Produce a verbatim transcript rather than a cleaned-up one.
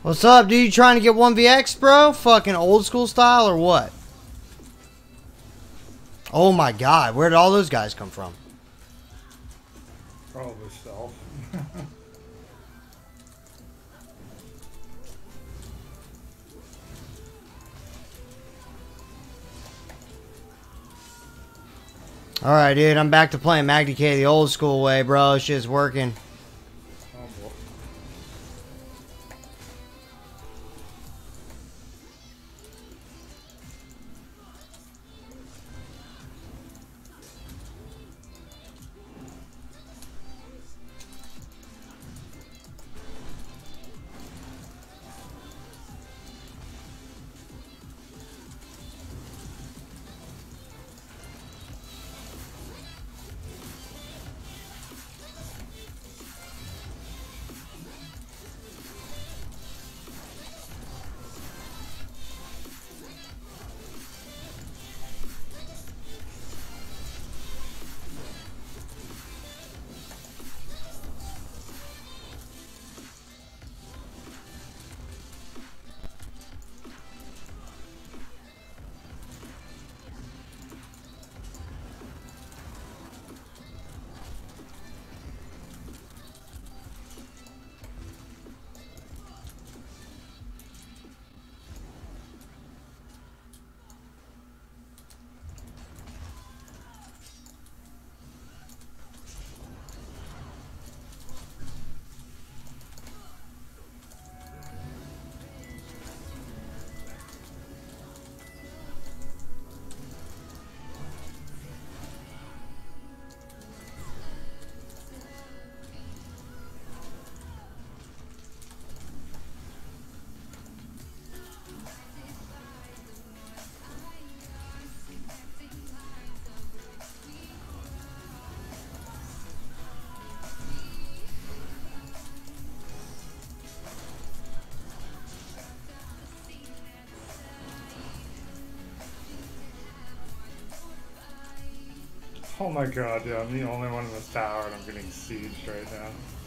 What's up, dude? You trying to get one v X, bro? Fucking old school style or what? Oh my god, where did all those guys come from? Probably stealth. Alright, dude, I'm back to playing Magdy K the old school way, bro. It's just working. Oh, boy. Oh my god, yeah, I'm the only one in this tower and I'm getting sieged right now.